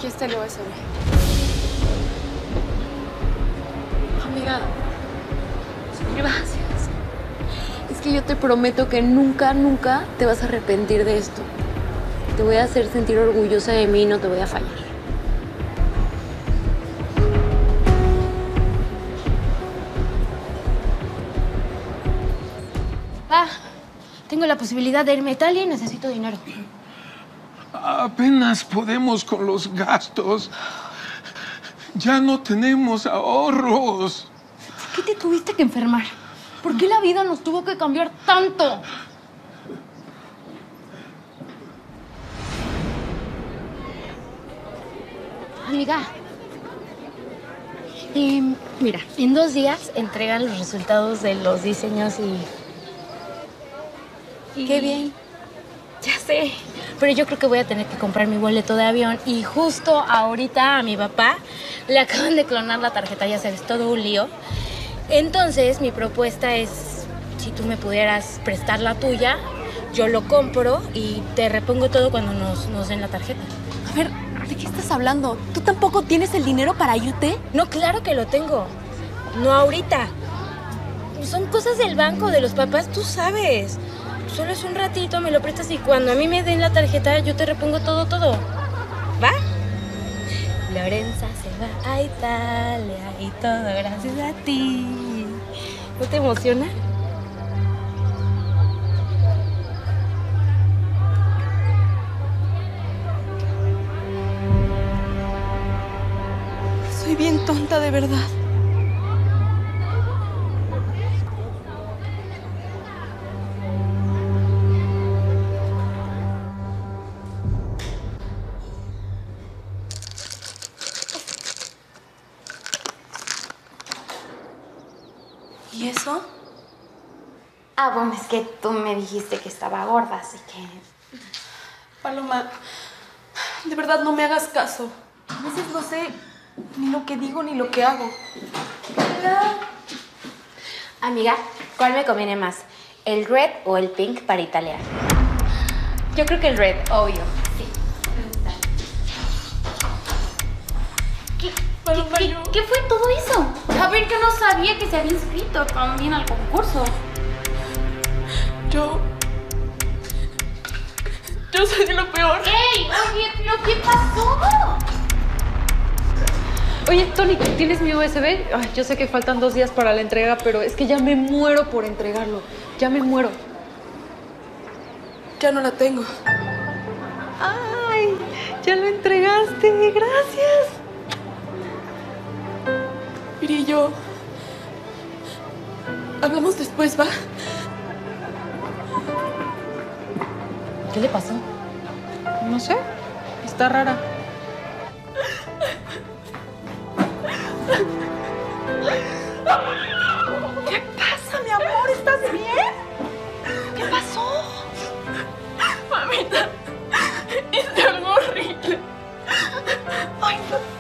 Aquí está el USB. Amiga, gracias. Es que yo te prometo que nunca, nunca te vas a arrepentir de esto. Te voy a hacer sentir orgullosa de mí y no te voy a fallar. Tengo la posibilidad de irme a Italia y necesito dinero. Apenas podemos con los gastos. Ya no tenemos ahorros. ¿Por qué te tuviste que enfermar? ¿Por qué la vida nos tuvo que cambiar tanto? Amiga. Mira, en 2 días entregan los resultados de los diseños y... ¡Qué bien! Ya sé, pero yo creo que voy a tener que comprar mi boleto de avión y justo ahorita a mi papá le acaban de clonar la tarjeta, ya sabes, todo un lío. Entonces, mi propuesta es, si tú me pudieras prestar la tuya, yo lo compro y te repongo todo cuando nos den la tarjeta. A ver, ¿de qué estás hablando? ¿Tú tampoco tienes el dinero para irte? No, claro que lo tengo. No ahorita. Son cosas del banco, de los papás, tú sabes. Solo es un ratito, me lo prestas y cuando a mí me den la tarjeta, yo te repongo todo. ¿Va? Lorenza se va a Italia y todo gracias a ti. ¿No te emociona? Soy bien tonta, de verdad. ¿Y eso? Bueno, es que tú me dijiste que estaba gorda, así que... Paloma, de verdad no me hagas caso. A veces no sé ni lo que digo ni lo que hago. Hola. Amiga, ¿cuál me conviene más? ¿El red o el pink para Italia? Yo creo que el red, obvio. Sí. ¿Qué fue todo eso? A ver, yo no sabía que se había inscrito también al concurso. Yo soy lo peor. ¡Ey! Oye, ¿pero qué pasó? Oye, Tony, ¿tienes mi USB? Ay, yo sé que faltan 2 días para la entrega, pero es que ya me muero por entregarlo. Ya me muero. Ya no la tengo. ¡Ay! Ya lo entregaste. Gracias. Miri y yo... Hablamos después, ¿va? ¿Qué le pasó? No sé. Está rara. ¿Qué pasa, mi amor? ¿Estás bien? ¿Qué pasó? Mamita, es algo horrible. Ay,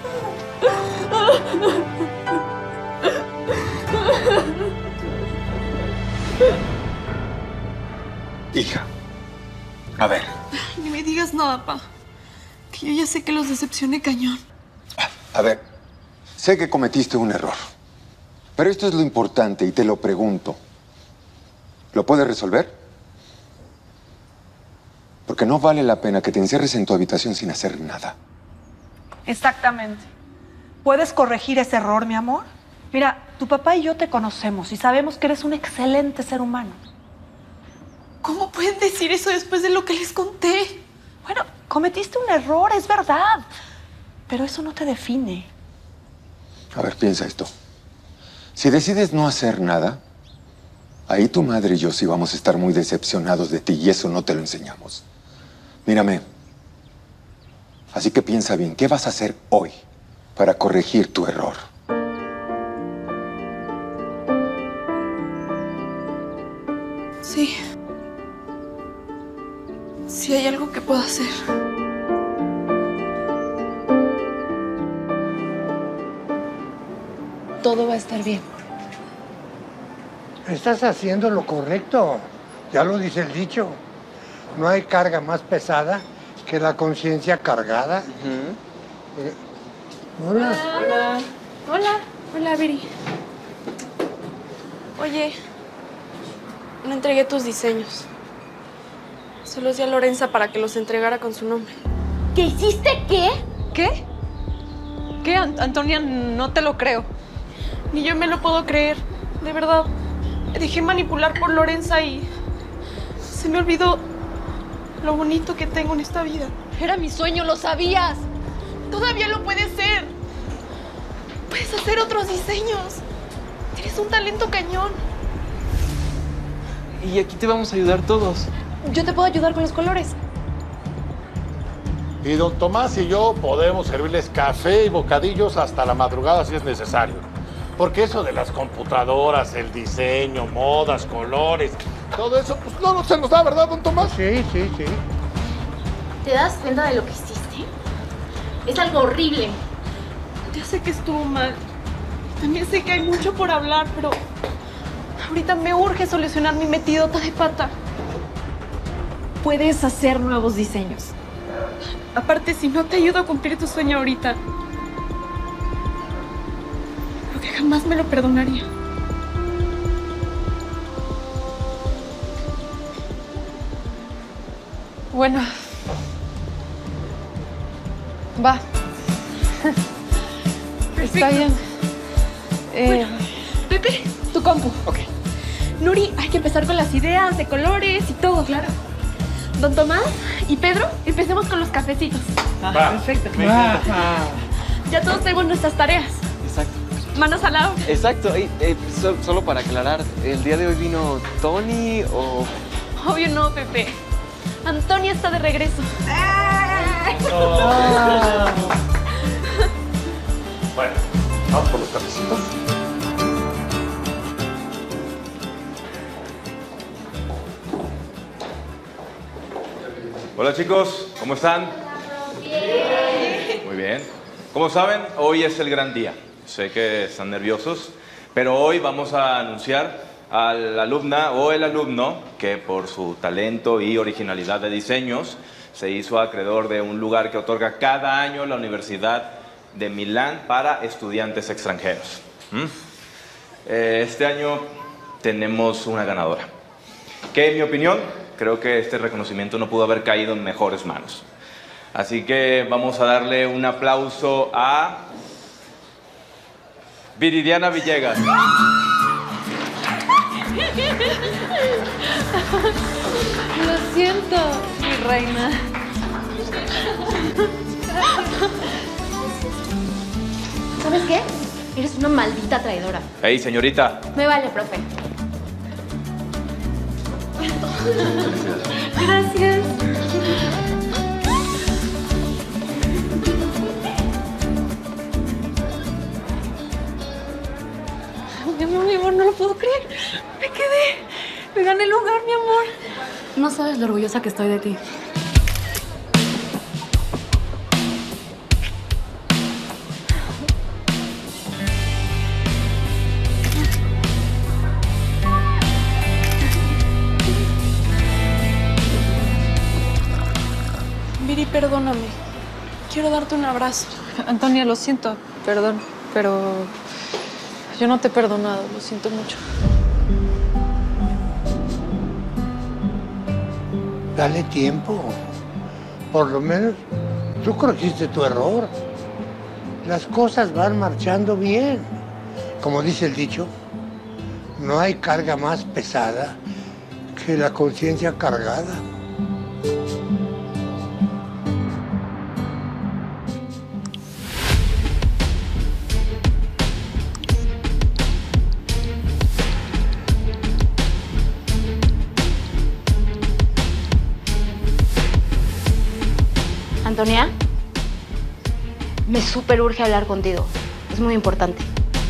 Hija, a ver. ni me digas nada, pa. Que yo ya sé que los decepcioné cañón. A ver, sé que cometiste un error. Pero esto es lo importante y te lo pregunto. ¿Lo puedes resolver? Porque no vale la pena que te encierres en tu habitación sin hacer nada. Exactamente. ¿Puedes corregir ese error, mi amor? Mira, tu papá y yo te conocemos y sabemos que eres un excelente ser humano. ¿Cómo pueden decir eso después de lo que les conté? Bueno, cometiste un error, es verdad. Pero eso no te define. A ver, piensa esto. Si decides no hacer nada, ahí tu madre y yo sí vamos a estar muy decepcionados de ti y eso no te lo enseñamos. Mírame. Así que piensa bien, ¿qué vas a hacer hoy para corregir tu error? Sí. Sí hay algo que puedo hacer. Todo va a estar bien. Estás haciendo lo correcto. Ya lo dice el dicho. No hay carga más pesada que la conciencia cargada. Hola. Hola. Hola. Hola, Viri. Oye, no entregué tus diseños. Se los di a Lorenza para que los entregara con su nombre. ¿Qué hiciste qué? ¿Qué? ¿Qué, Antonia? No te lo creo. Ni yo me lo puedo creer. De verdad. Me dejé manipular por Lorenza y se me olvidó lo bonito que tengo en esta vida. Era mi sueño, lo sabías. Todavía lo puedes ser. Puedes hacer otros diseños. Tienes un talento cañón. Y aquí te vamos a ayudar todos. Yo te puedo ayudar con los colores. Y don Tomás y yo podemos servirles café y bocadillos hasta la madrugada si es necesario. Porque eso de las computadoras, el diseño, modas, colores, todo eso, pues no se nos da, ¿verdad, don Tomás? Sí, sí, sí. ¿Te das cuenta de lo que hiciste? Es algo horrible. Ya sé que estuvo mal. También sé que hay mucho por hablar, pero ahorita me urge solucionar mi metidota de pata. Puedes hacer nuevos diseños. Aparte, si no te ayudo a cumplir tu sueño ahorita, creo que jamás me lo perdonaría. Bueno. Va. Está bien. Pepe, Tu compu. Ok. Nuri, hay que empezar con las ideas de colores y todo. Claro. Don Tomás y Pedro, empecemos con los cafecitos. Va. Perfecto. Ya todos tenemos nuestras tareas. Exacto. Manos al lado. Exacto. Solo para aclarar, ¿el día de hoy vino Tony o...? Obvio no, Pepe. Antonia está de regreso. Bueno, vamos por los cafecitos. Hola chicos, ¿cómo están? Bien. Muy bien. Como saben, hoy es el gran día. Sé que están nerviosos, pero hoy vamos a anunciar a la alumna o el alumno que por su talento y originalidad de diseños se hizo acreedor de un lugar que otorga cada año la Universidad de Milán para estudiantes extranjeros. Este año tenemos una ganadora, que en mi opinión creo que este reconocimiento no pudo haber caído en mejores manos. Así que vamos a darle un aplauso a Viridiana Villegas. Lo siento, mi reina. ¿Sabes qué? Eres una maldita traidora. Hey, señorita. Me vale, profe. Gracias. Mi amor, no lo puedo creer. Me quedé. Me gané el lugar, mi amor. No sabes lo orgullosa que estoy de ti. Viri, perdóname. Quiero darte un abrazo. Antonia, lo siento. Perdón, pero yo no te he perdonado. Lo siento mucho. Dale tiempo. Por lo menos tú corregiste tu error. Las cosas van marchando bien. Como dice el dicho, no hay carga más pesada que la conciencia cargada. Antonia, me súper urge hablar contigo. Es muy importante.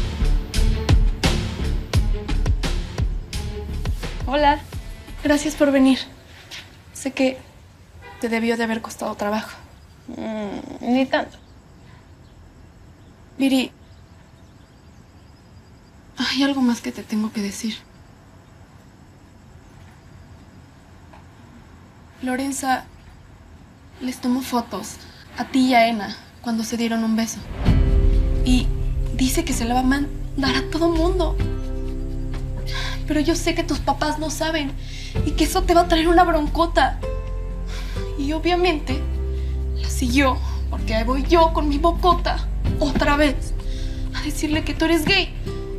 Hola. Gracias por venir. Sé que te debió de haber costado trabajo. Ni tanto. Viri, hay algo más que te tengo que decir. Lorenza les tomó fotos a ti y a Ena cuando se dieron un beso. Y dice que se la va a mandar a todo mundo. Pero yo sé que tus papás no saben y que eso te va a traer una broncota. Y obviamente la siguió porque ahí voy yo con mi bocota otra vez a decirle que tú eres gay.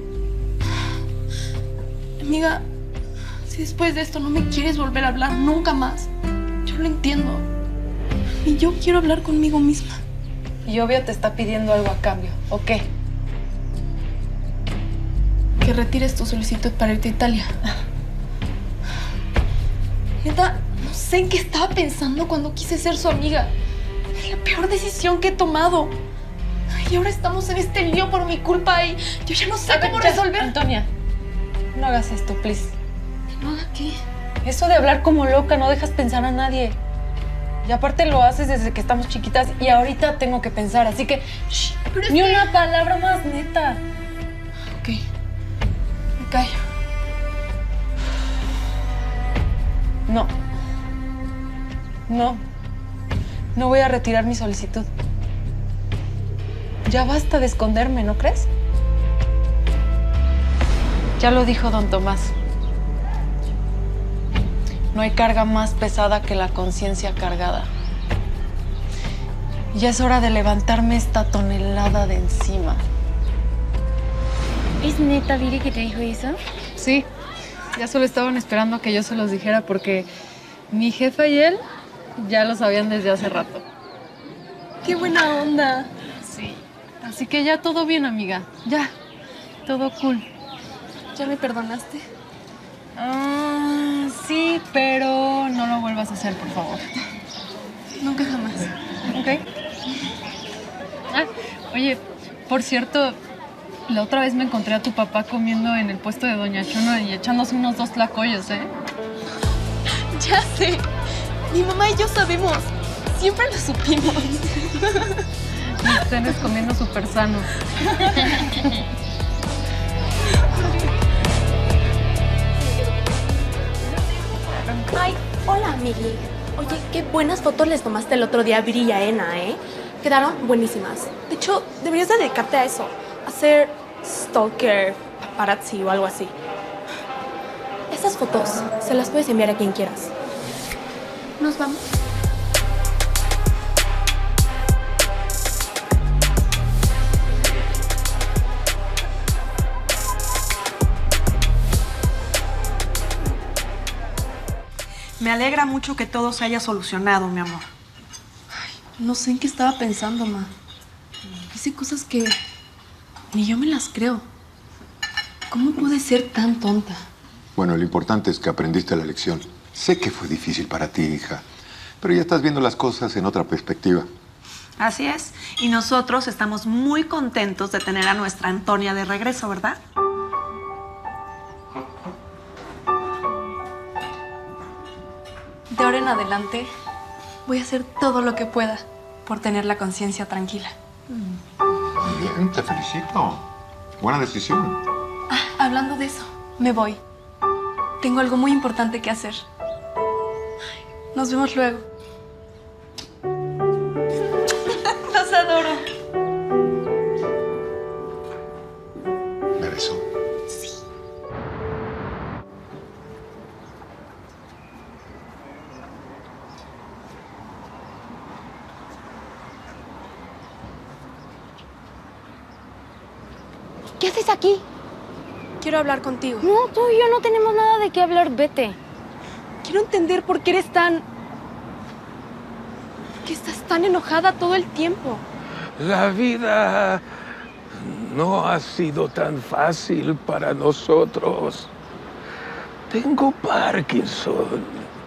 Amiga, si después de esto no me quieres volver a hablar nunca más, yo lo entiendo. Y yo quiero hablar conmigo misma. Y obvio te está pidiendo algo a cambio, ¿o qué? Que retires tu solicitud para irte a Italia. Neta, no sé en qué estaba pensando cuando quise ser su amiga. Es la peor decisión que he tomado. Y ahora estamos en este lío por mi culpa y yo ya no sé cómo resolver. Antonia, no hagas esto, please. ¿No haga qué? Eso de hablar como loca, no dejas pensar a nadie. Y aparte lo haces desde que estamos chiquitas y ahorita tengo que pensar, así que shh, ni una palabra más, neta. Ok, me callo. No voy a retirar mi solicitud. Ya basta de esconderme, ¿no crees? Ya lo dijo don Tomás. No hay carga más pesada que la conciencia cargada. Ya es hora de levantarme esta tonelada de encima. ¿Es neta, Viri, que te dijo eso? Sí, ya solo estaban esperando a que yo se los dijera porque mi jefa y él ya lo sabían desde hace rato. ¡Qué buena onda! Sí. Así que ya todo bien, amiga. Ya, todo cool. ¿Ya me perdonaste? Sí, pero no lo vuelvas a hacer, por favor. Nunca jamás. ¿Ok? Oye, por cierto, la otra vez me encontré a tu papá comiendo en el puesto de Doña Chona y echándose unos 2 tlacoyos, ¿eh? Ya sé. Mi mamá y yo sabemos. Siempre lo supimos. Y están comiendo súper sano. Ay, hola, Migui. Oye, qué buenas fotos les tomaste el otro día a Viri y a Ena, ¿eh? Quedaron buenísimas. De hecho, deberías dedicarte a eso. A ser stalker, paparazzi o algo así. Esas fotos se las puedes enviar a quien quieras. ¿Nos vamos? Me alegra mucho que todo se haya solucionado, mi amor. No sé en qué estaba pensando, ma. Hice cosas que ni yo me las creo. ¿Cómo pude ser tan tonta? Bueno, lo importante es que aprendiste la lección. Sé que fue difícil para ti, hija, pero ya estás viendo las cosas en otra perspectiva. Así es. Y nosotros estamos muy contentos de tener a nuestra Antonia de regreso, ¿verdad? De ahora en adelante, voy a hacer todo lo que pueda por tener la conciencia tranquila. Bien, te felicito. Buena decisión. Hablando de eso, me voy. Tengo algo muy importante que hacer. Nos vemos luego. Los adoro. ¿Me besó? Sí. ¿Qué haces aquí? Quiero hablar contigo. No, tú y yo no tenemos nada de qué hablar, vete. Quiero entender por qué eres tan... que estás tan enojada todo el tiempo. La vida no ha sido tan fácil para nosotros. Tengo Parkinson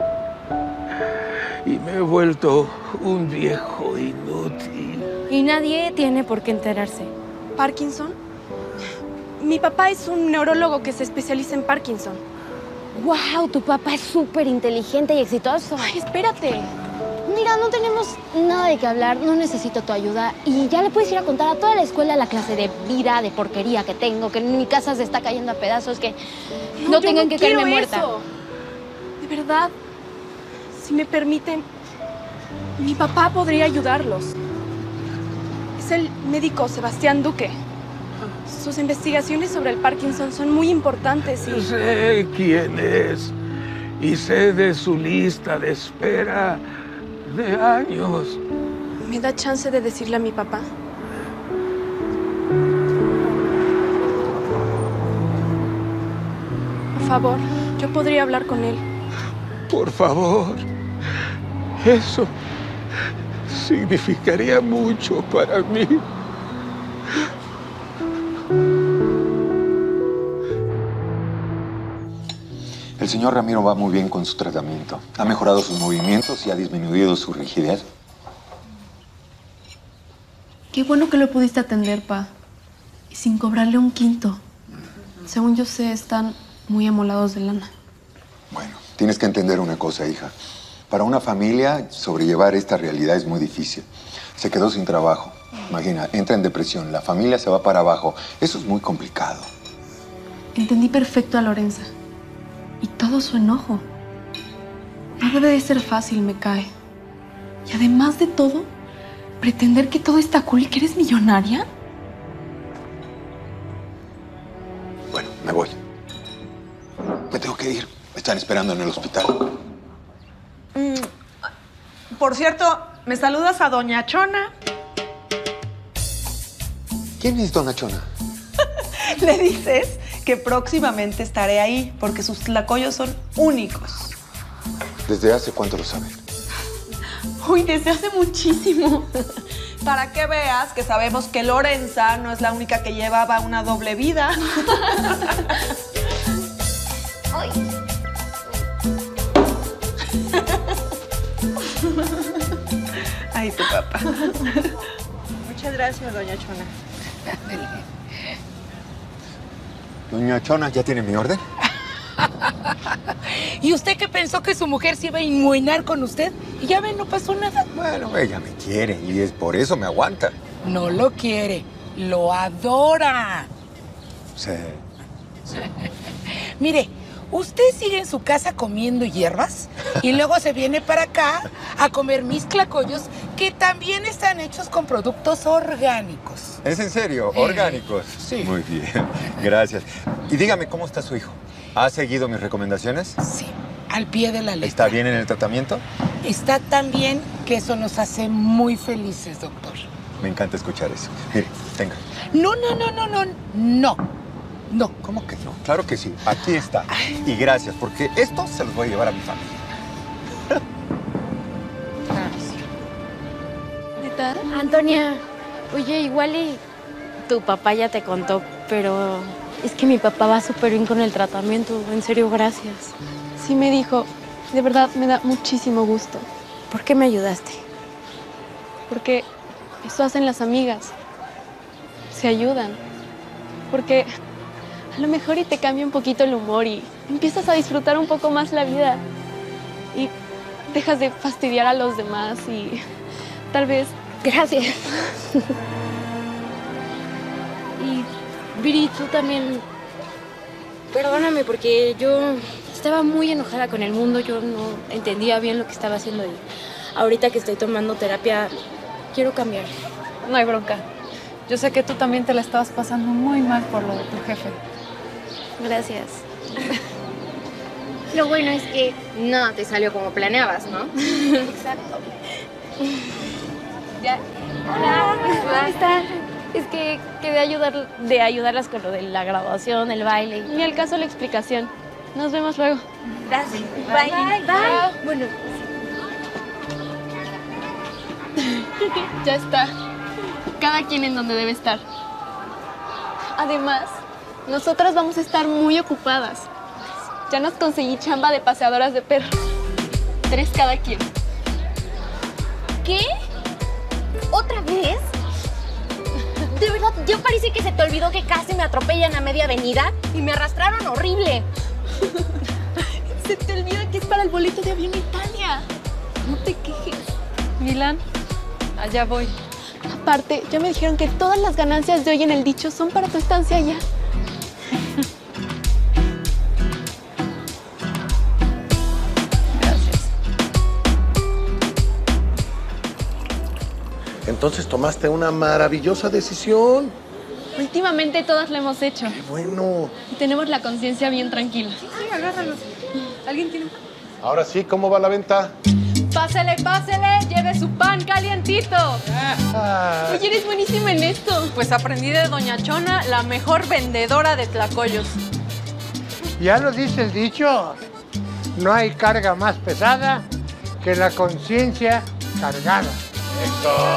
y me he vuelto un viejo inútil. Y nadie tiene por qué enterarse. ¿Parkinson? Mi papá es un neurólogo que se especializa en Parkinson. ¡Wow! Tu papá es súper inteligente y exitoso. Ay, espérate. Mira, no tenemos nada de qué hablar, no necesito tu ayuda. Y ya le puedes ir a contar a toda la escuela la clase de vida, de porquería que tengo, que en mi casa se está cayendo a pedazos, que no tengan que caerme muerta. Eso. De verdad, si me permiten, mi papá podría ayudarlos. Es el médico Sebastián Duque. Sus investigaciones sobre el Parkinson son muy importantes y... Sé quién es y sé de su lista de espera de años. ¿Me da chance de decirle a mi papá? Por favor, yo podría hablar con él. Por favor, eso significaría mucho para mí. El señor Ramiro va muy bien con su tratamiento. Ha mejorado sus movimientos y ha disminuido su rigidez. Qué bueno que lo pudiste atender, pa. Y sin cobrarle un quinto. Según yo sé, están muy amolados de lana. Bueno, tienes que entender una cosa, hija. Para una familia, sobrellevar esta realidad es muy difícil. Se quedó sin trabajo. Imagina, entra en depresión, la familia se va para abajo. Eso es muy complicado. Entendí perfecto a Lorenza. Y todo su enojo. No debe de ser fácil, me cae. Y además de todo, pretender que todo está cool y que eres millonaria. Bueno, me voy. Me tengo que ir. Me están esperando en el hospital. Por cierto, ¿me saludas a Doña Chona? ¿Quién es Dona Chona? Le dices que próximamente estaré ahí porque sus tlacoyos son únicos. ¿Desde hace cuánto lo saben? Uy, desde hace muchísimo. Para que veas que sabemos que Lorenza no es la única que llevaba una doble vida. Ay. Ay, tu papá. Muchas gracias, Doña Chona. Doña Chona, ¿ya tiene mi orden? ¿Y usted qué pensó que su mujer se iba a inmuenar con usted? Y ya ven, no pasó nada. Bueno, ella me quiere y es por eso me aguanta. No lo quiere, lo adora. Sí. Mire, usted sigue en su casa comiendo hierbas y luego se viene para acá a comer mis tlacoyos que también están hechos con productos orgánicos. ¿Es en serio? ¿Orgánicos? Sí. Muy bien, gracias. Y dígame, ¿cómo está su hijo? ¿Ha seguido mis recomendaciones? Sí, al pie de la letra. ¿Está bien en el tratamiento? Está tan bien que eso nos hace muy felices, doctor. Me encanta escuchar eso. Mire, tenga. No. No. ¿Cómo que no? Claro que sí. Aquí está. Y gracias, porque esto se los voy a llevar a mi familia. ¿Neta? Antonia, oye, igual y tu papá ya te contó, pero es que mi papá va súper bien con el tratamiento. En serio, gracias. Sí me dijo. De verdad, me da muchísimo gusto. ¿Por qué me ayudaste? Porque eso hacen las amigas. Se ayudan. Porque a lo mejor y te cambia un poquito el humor y empiezas a disfrutar un poco más la vida. Y dejas de fastidiar a los demás y tal vez... Gracias. Y Viri, tú también... Perdóname porque yo estaba muy enojada con el mundo. Yo no entendía bien lo que estaba haciendo y ahorita que estoy tomando terapia, quiero cambiar. No hay bronca. Yo sé que tú también te la estabas pasando muy mal por lo de tu jefe. Gracias. Lo bueno es que no te salió como planeabas, ¿no? Exacto. Ya. Hola, ¿cómo están? Es que quedé ayudarlas con lo de la graduación, el baile. Ni al caso la explicación. Nos vemos luego. Gracias. Bye. Bueno. Ya está. Cada quien en donde debe estar. Además, nosotras vamos a estar muy ocupadas. Ya nos conseguí chamba de paseadoras de perros. 3 cada quien. ¿Qué? ¿Otra vez? De verdad, ya parece que se te olvidó que casi me atropellan a media avenida y me arrastraron horrible. Se te olvida que es para el boleto de avión a Italia. No te quejes. Milán, allá voy. Aparte, ya me dijeron que todas las ganancias de hoy en el dicho son para tu estancia allá. En entonces tomaste una maravillosa decisión. Últimamente todas lo hemos hecho. Qué bueno. Y tenemos la conciencia bien tranquila. Sí, agárralo. ¿Alguien tiene un pan? Ahora sí, ¿cómo va la venta? Pásele, pásele, lleve su pan calientito. Oye, eres buenísima en esto. Pues aprendí de Doña Chona, la mejor vendedora de tlacoyos. Ya lo dice el dicho, no hay carga más pesada que la conciencia cargada. Eso.